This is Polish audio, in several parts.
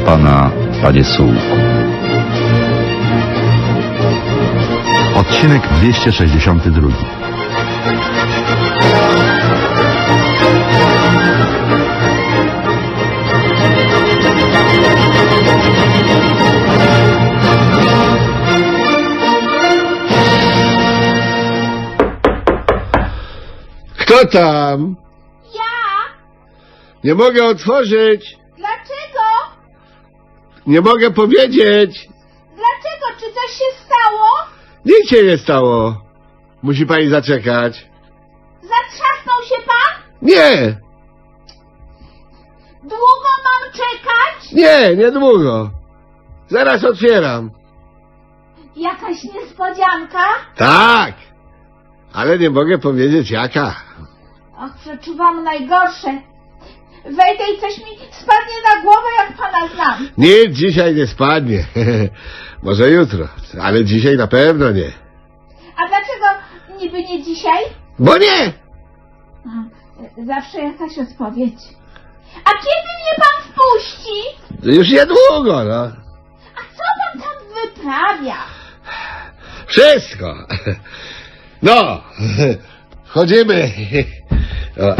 pana, panie Sułku. Odcinek 262. Kto tam? Ja? Nie mogę otworzyć. Dlaczego? Nie mogę powiedzieć. Dlaczego? Czy coś się stało? Nic się nie stało. Musi pani zaczekać. Zatrzasnął się pan? Nie, Długo mam czekać? nie, niedługo. Zaraz otwieram. Jakaś niespodzianka? Tak, ale nie mogę powiedzieć jaka. Och, przeczuwam najgorsze. Wejdę i coś mi spadnie na głowę, jak pana znam. Nic dzisiaj nie spadnie. Może jutro, ale dzisiaj na pewno nie. A dlaczego niby nie dzisiaj? Bo nie. Zawsze jakaś odpowiedź. A kiedy mnie pan wpuści? Już niedługo, no. A co pan tam wyprawia? Wszystko. No, chodzimy. O.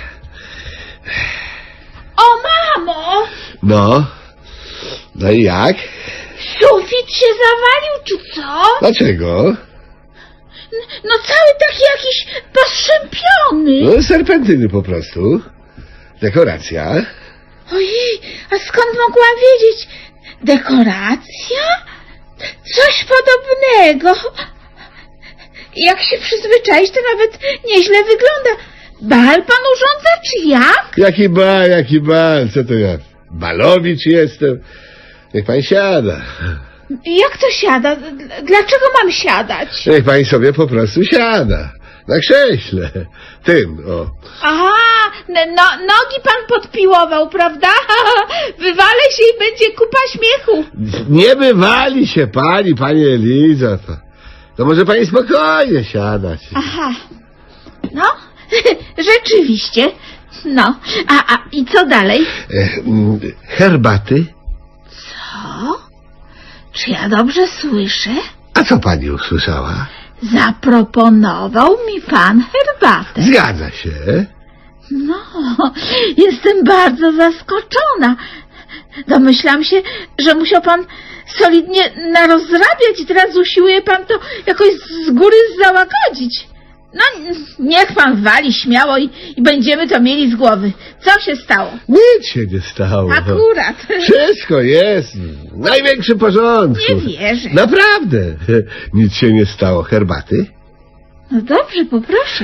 O mamo! No, no i jak? Sufit się zawalił, czy co? Dlaczego? No cały taki jakiś postrzępiony. No, serpentyny po prostu. Dekoracja. Ojej, a skąd mogłam wiedzieć? Dekoracja? Coś podobnego. Jak się przyzwyczaić, to nawet nieźle wygląda. Bal pan urządza, czy jak? Jaki bal, co to ja? Balowicz jestem. Niech pan siada. Jak to siada? Dlaczego mam siadać? Niech pani sobie po prostu siada. Na krześle. Tym, o. Aha, nogi pan podpiłował, prawda? Wywalę się i będzie kupa śmiechu. Nie bywali się pani Elizo. To może pani spokojnie siadać. Aha, no, rzeczywiście. No, i co dalej? Herbaty? Co? Czy ja dobrze słyszę? A co pani usłyszała? Zaproponował mi pan herbatę. Zgadza się. No, jestem bardzo zaskoczona. Domyślam się, że musiał pan solidnie narozrabiać i teraz usiłuje pan to jakoś z góry załagodzić. No, niech pan wali śmiało i będziemy to mieli z głowy. Co się stało? Nic się nie stało. Akurat. Wszystko jest w największym porządku. Nie wierzę. Naprawdę. Nic się nie stało. Herbaty? No dobrze, poproszę.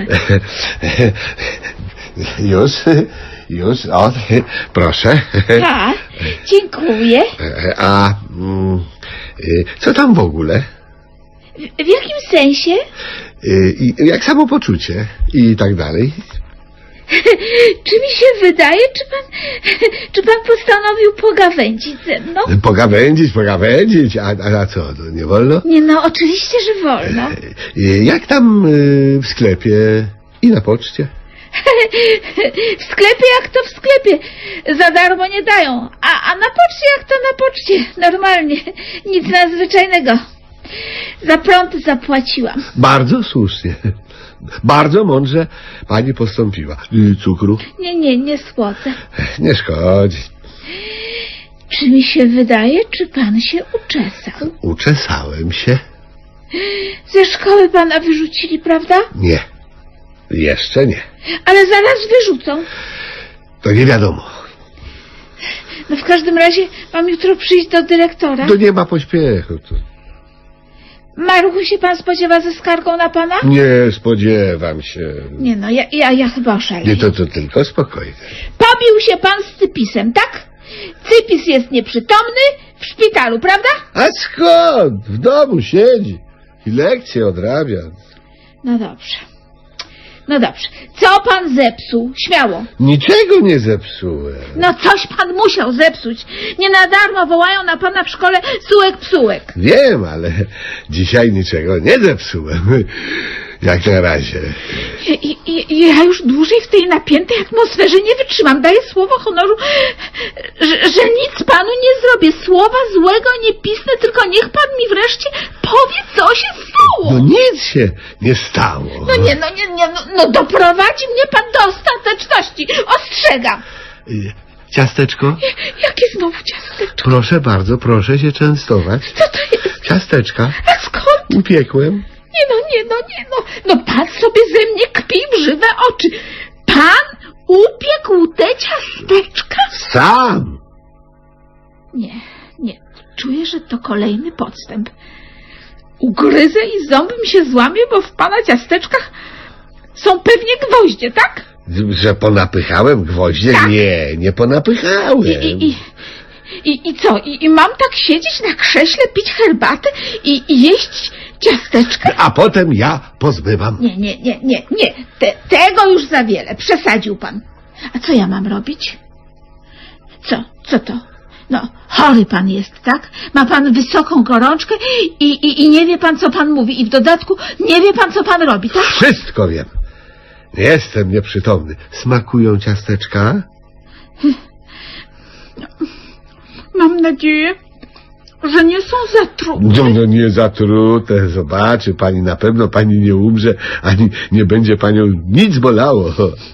Już, o, proszę. Tak, dziękuję. A co tam w ogóle? W jakim sensie? Jak samopoczucie i tak dalej? Czy mi się wydaje, czy pan postanowił pogawędzić ze mną? Pogawędzić, a co, to nie wolno? Nie, no oczywiście, że wolno. Jak tam w sklepie i na poczcie? W sklepie jak to w sklepie. Za darmo nie dają. A na poczcie jak to na poczcie. Normalnie. Nic nadzwyczajnego. Za prąd zapłaciłam. Bardzo słusznie. Bardzo mądrze pani postąpiła. Cukru? Nie słodzę. Nie szkodzi. Czy mi się wydaje, czy pan się uczesał? Uczesałem się. Ze szkoły pana wyrzucili, prawda? Nie. Jeszcze nie. Ale zaraz wyrzucą. To nie wiadomo. No w każdym razie mam jutro przyjść do dyrektora. To nie ma pośpiechu. To... Maruchu się pan spodziewa ze skargą na pana? Nie spodziewam się. Nie no, ja chyba oszaleję. Nie, to tylko spokojnie. Pobił się pan z Cypisem, tak? Cypis jest nieprzytomny w szpitalu, prawda? A skąd? W domu siedzi i lekcje odrabia. No dobrze. Co pan zepsuł? Śmiało. Niczego nie zepsułem. No coś pan musiał zepsuć. Nie na darmo wołają na pana w szkole sułek psułek. Wiem, ale dzisiaj niczego nie zepsułem. Jak na razie. Ja już dłużej w tej napiętej atmosferze nie wytrzymam. Daję słowo honoru, że nic panu nie zrobię. Słowa złego nie pisnę, tylko niech pan mi wreszcie powie, co się stało. No nic się nie stało. No doprowadzi mnie pan do ostateczności. Ostrzegam. Ciasteczko? Jakie znowu ciasteczko? Proszę bardzo, proszę się częstować. Co to jest? Ciasteczka. A skąd? Upiekłem. No pan sobie ze mnie kpi w żywe oczy. Pan upiekł te ciasteczka? Sam. Nie. Czuję, że to kolejny podstęp. Ugryzę i ząb mi się złamie, bo w pana ciasteczkach są pewnie gwoździe, tak? Że ponapychałem gwoździe? Tak. Nie ponapychałem. I co? I mam tak siedzieć na krześle, pić herbatę i jeść ciasteczka? A potem ja pozbywam. Nie. Tego już za wiele. Przesadził pan. A co ja mam robić? Co to? No, chory pan jest, tak? Ma pan wysoką gorączkę i nie wie pan, co pan mówi. I w dodatku nie wie pan, co pan robi, tak? Wszystko wiem. Jestem nieprzytomny. Smakują ciasteczka? Mam nadzieję, że nie są zatrute. No nie zatrute. Zobaczy pani, na pewno pani nie umrze, ani nie będzie panią nic bolało.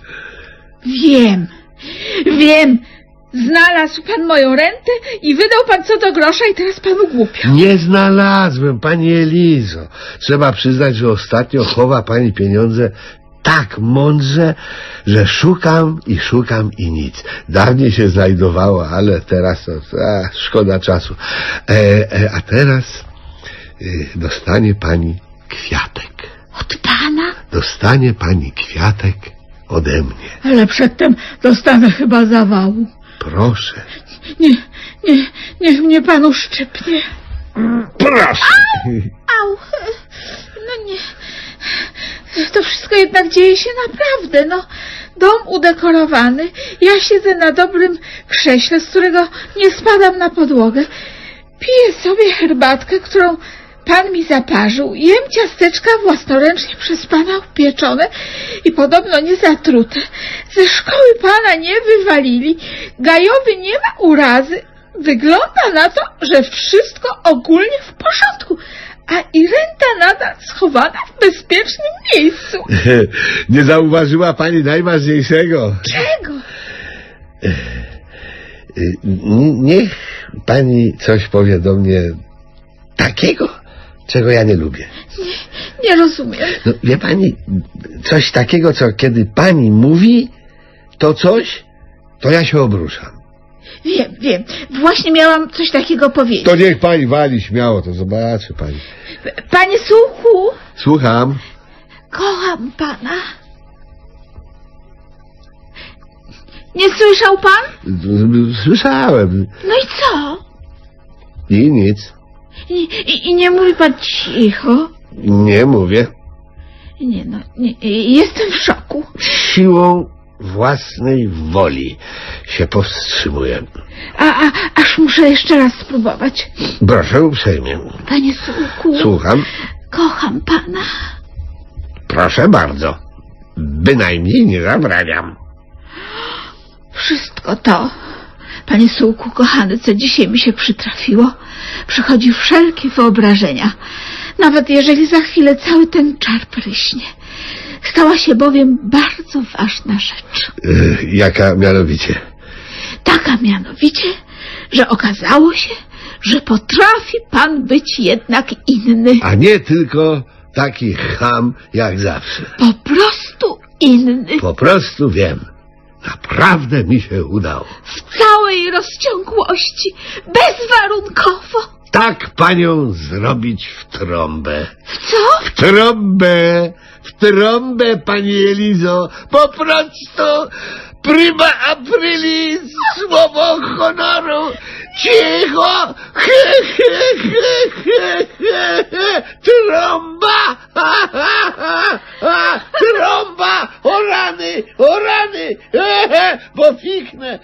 Wiem. Znalazł pan moją rentę i wydał pan co do grosza i teraz panu głupio. Nie znalazłem, pani Elizo. Trzeba przyznać, że ostatnio chowa pani pieniądze tak mądrze, że szukam i nic. Dawniej się znajdowało, ale teraz to szkoda czasu. A teraz dostanie pani kwiatek. Od pana? Dostanie pani kwiatek ode mnie. Ale przedtem dostanę chyba zawału. Proszę. Niech mnie pan uszczypnie. Proszę. Au. No nie. To wszystko jednak dzieje się naprawdę. No, dom udekorowany. Ja siedzę na dobrym krześle, z którego nie spadam na podłogę. Piję sobie herbatkę, którą pan mi zaparzył. Jem ciasteczka własnoręcznie przez pana upieczone i podobno nie zatrute. Ze szkoły pana nie wywalili. Gajowy nie ma urazy. Wygląda na to, że wszystko ogólnie w porządku. A i renta nadal schowana w bezpiecznym miejscu. Nie zauważyła pani najważniejszego. Czego? Niech pani coś powie do mnie takiego, czego ja nie lubię. Nie rozumiem. No, wie pani, coś takiego, co kiedy pani mówi to coś, to ja się obruszam. Wiem. Właśnie miałam coś takiego powiedzieć. To niech pani wali śmiało, to zobaczy pani. Panie Suchu! Słucham. Kocham pana. Nie słyszał pan? Słyszałem. No i co? I nic. I nie mówi pan cicho? Nie mówię. Nie. Jestem w szoku. Siłą własnej woli się powstrzymuję. Aż muszę jeszcze raz spróbować. Proszę uprzejmie. Panie Suchu. Słucham. Kocham pana. Proszę bardzo. Bynajmniej nie zabraniam. Wszystko to, panie Sułku kochany, co dzisiaj mi się przytrafiło, przechodzi wszelkie wyobrażenia. Nawet jeżeli za chwilę cały ten czar pryśnie. Stała się bowiem bardzo ważna rzecz. Jaka mianowicie? Taka mianowicie, że okazało się, że potrafi pan być jednak inny. A nie tylko taki cham jak zawsze. Po prostu inny. Po prostu wiem. Naprawdę mi się udało. W całej rozciągłości, bezwarunkowo. Tak panią zrobić w trąbę. W co? W trąbę! W trąbę, pani Elizo! Po prostu prima aprilis, słowo honoru! Cicho! Trąba! Trąba! O rany! Bo fiknę!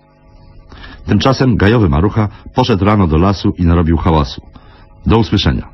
Tymczasem gajowy Marucha poszedł rano do lasu i narobił hałasu. Do usłyszenia.